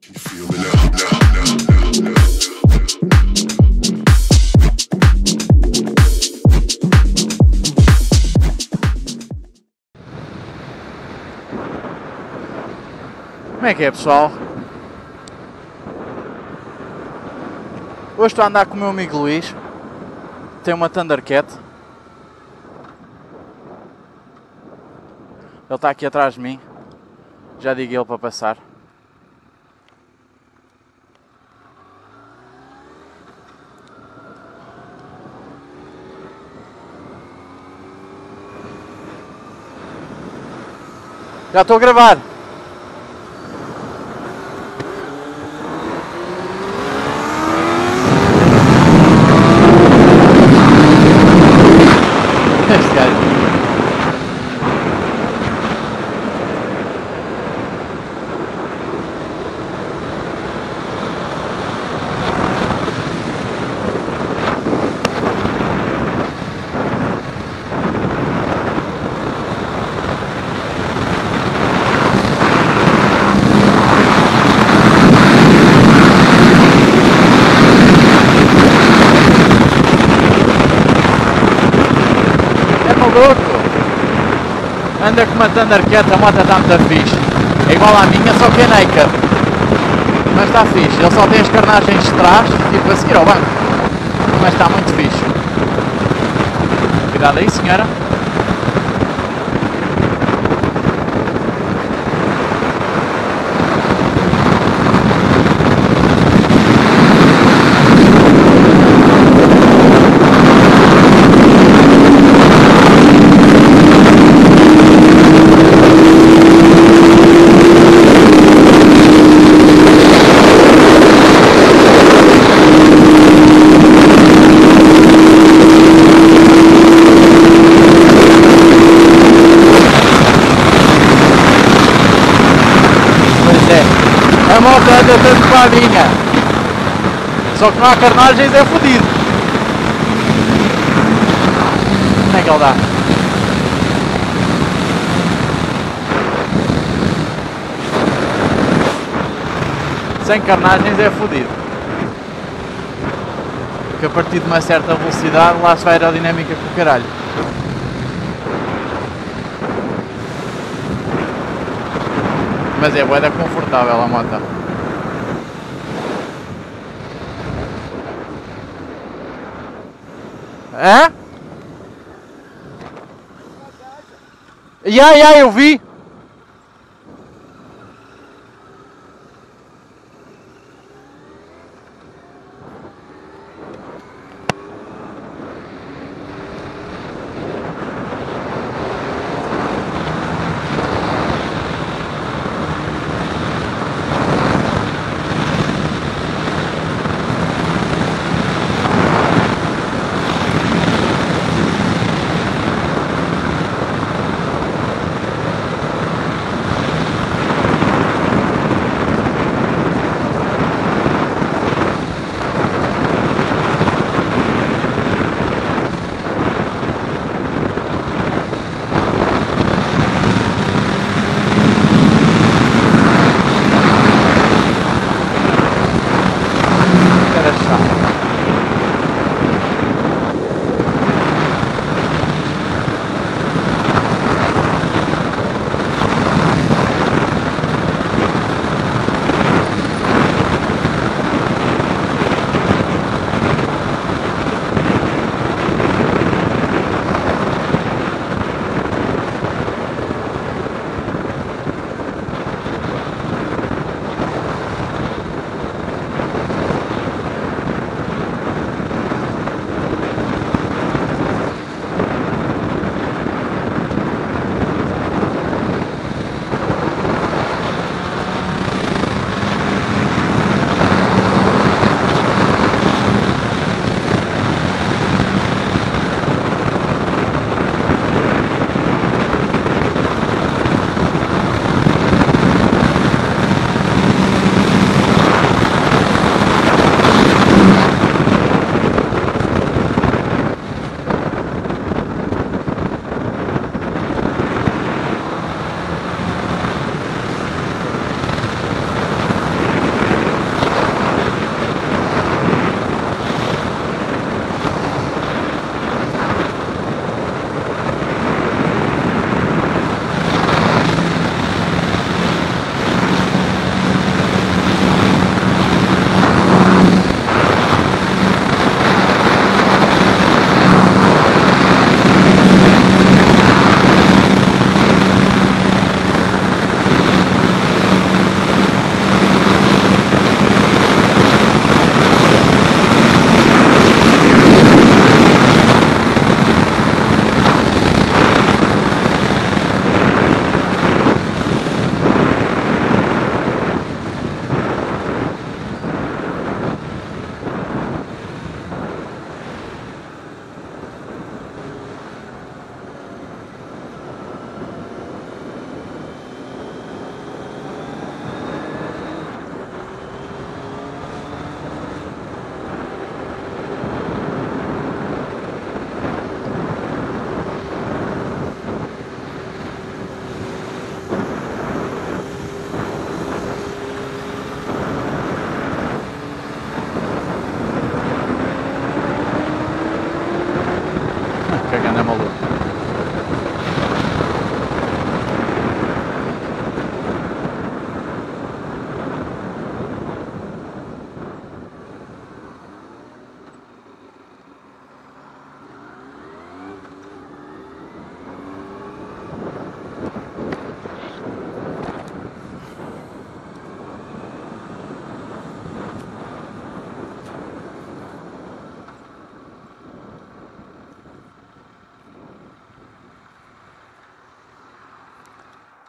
Como é que é, pessoal? Hoje estou a andar com o meu amigo Luís. Tem uma Thundercat. Ele está aqui atrás de mim. Já digo ele para passar. Já estou a gravar. Este gajo. Anda com uma Thundercat, a moto está muito fixe. É igual à minha, só que é naked. Mas está fixe. Ele só tem as carnagens de trás, tipo a seguir ao banco. Mas está muito fixe. Cuidado aí, senhora. A moto anda tanto para a minha, só que não há carnagens, é fodido. Como é que ele dá? Sem carnagens é fodido, porque a partir de uma certa velocidade lá se vai a aerodinâmica com o caralho. Mas é bué da confortável a moto. Hã? Eu vi!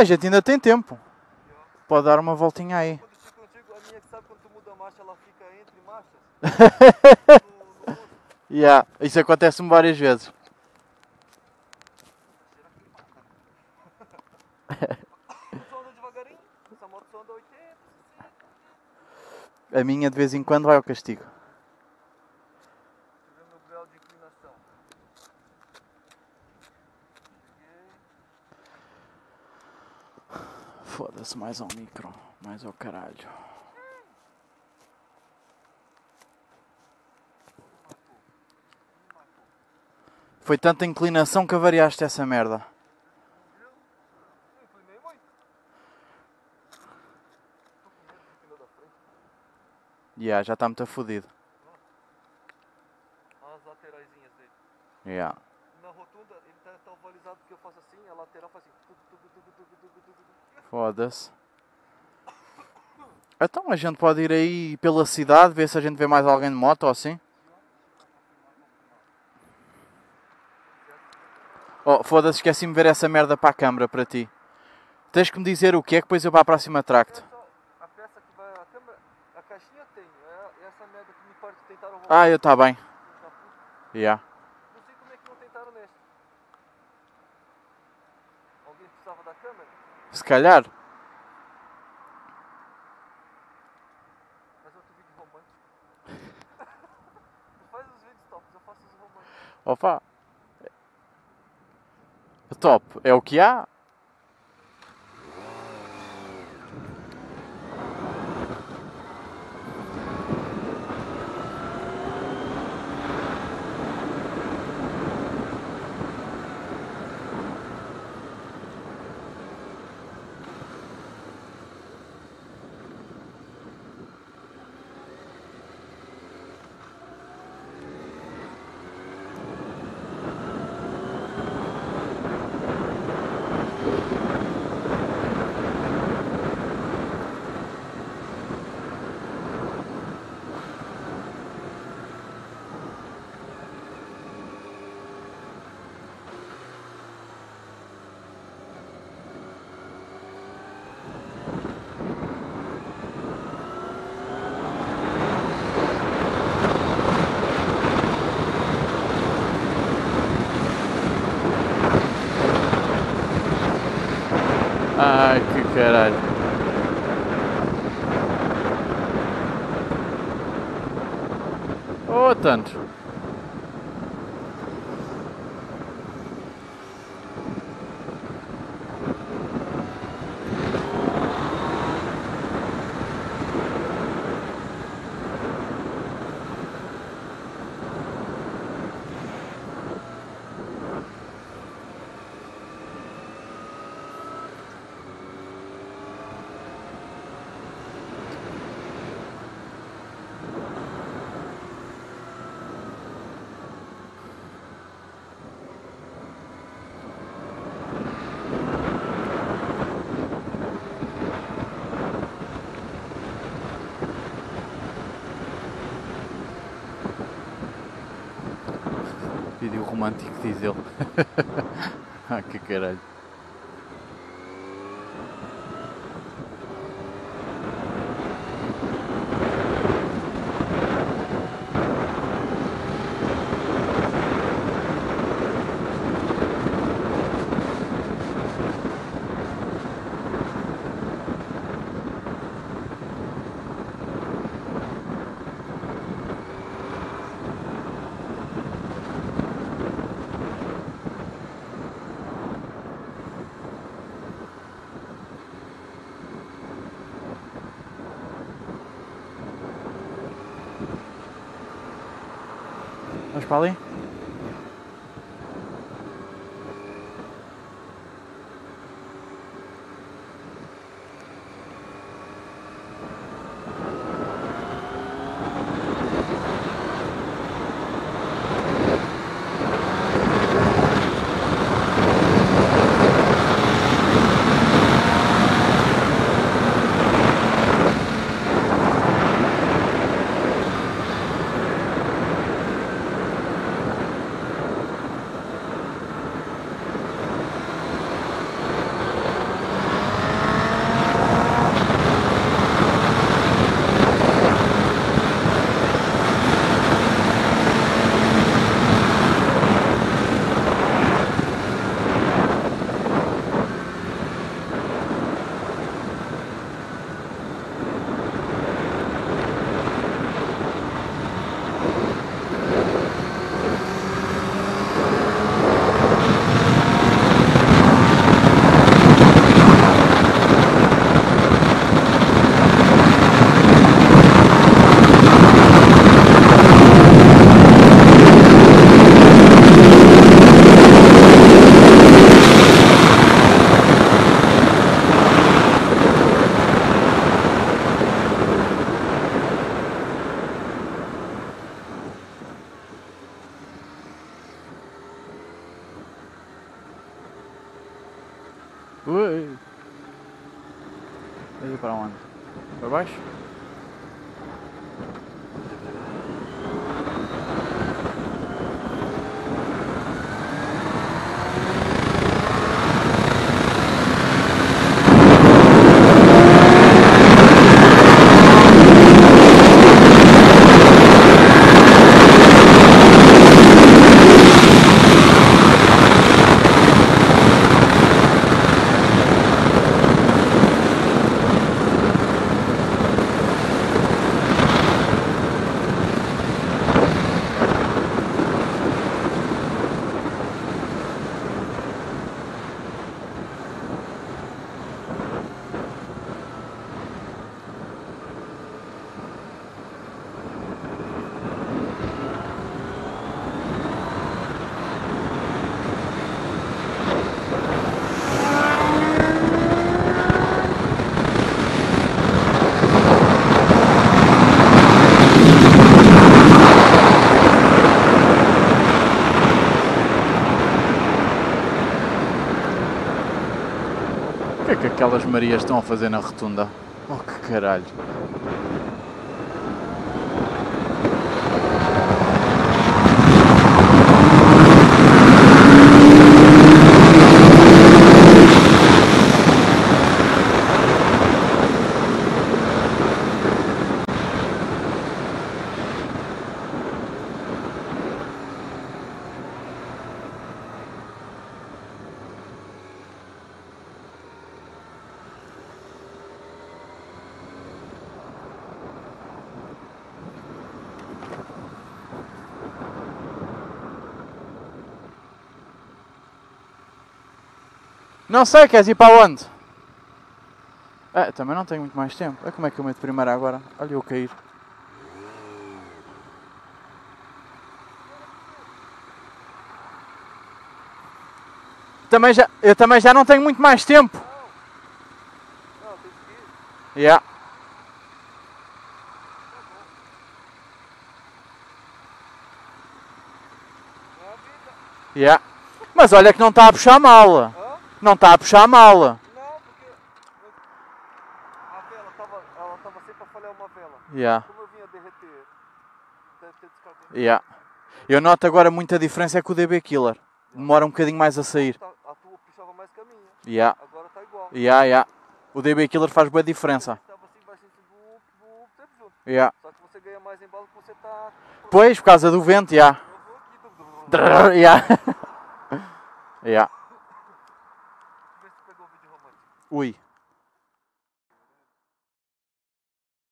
a gente ainda tem tempo. Pode dar uma voltinha aí. Quando eu estou contigo, a minha que sabe quando tu muda a marcha, ela fica entre marchas. No outro. Yeah, isso acontece-me várias vezes. Só anda devagarinho, essa moto só anda 80, 60. A minha de vez em quando vai ao castigo. Deixa eu ver o meu grau de inclinação. Cheguei. Foda-se, mais ao micro. Mais ao caralho. Foi tanta inclinação que avariaste essa merda. Viu? Eu inclinei muito. Tô com medo do pneu da frente. Yeah, já está muito fodido. Olha as lateraisinhas dele. Yeah. Na rotunda, ele tá ovalizado porque eu faço assim, a lateral faz assim. Tuc, tuc, tuc, tuc, tuc, tuc, tuc, tuc. Foda-se. Então a gente pode ir aí pela cidade, ver se a gente vê mais alguém de moto ou assim. Oh, foda-se, esqueci-me de ver essa merda para a câmara para ti. Tens que me dizer o que é que depois eu vou à próxima tracto. A peça que vai a câmera, a caixinha tem. É essa merda que me parece que tentaram roubar. Ah, eu tá bem. Yeah. Não sei como é que não tentaram nessa. Alguém precisava da câmera? Se calhar. Faz outro vídeo romântico. Tu faz os vídeos tops, eu faço os românticos. Opa. Top. É o que há. Ai, que caralho. Oh, tanto. Vídeo romântico, diz ele. Ah, que caralho. Vamos para ali? Ui. Vai ir para onde? Para baixo? O que é que aquelas Marias estão a fazer na rotunda? Oh, que caralho! Não sei, queres ir para onde? Também não tenho muito mais tempo. Como é que eu meto primeiro agora? Olha eu cair. Eu também já não tenho muito mais tempo. Não, tem que ir. Yeah. É a vida. Yeah. Mas olha que não está a puxar mal. Hã? Não está a puxar mal. Não, porque a vela ela tava sempre a falhar uma vela. Yeah. Como eu vinha derreter, deve ter descarregado. Yeah. Eu noto agora muita diferença é com o DB Killer. Demora um bocadinho mais a sair. A tua puxava mais que a minha. Yeah. Agora tá igual. Yeah. O DB Killer faz boa diferença. Estava assim, vai sempre sempre junto. Yeah. Só que você ganha mais embalo que você tá. Pois, por causa do vento, yeah. Eu vou aqui. Yeah. Yeah. Vê se pegou o vídeo romântico. Ui.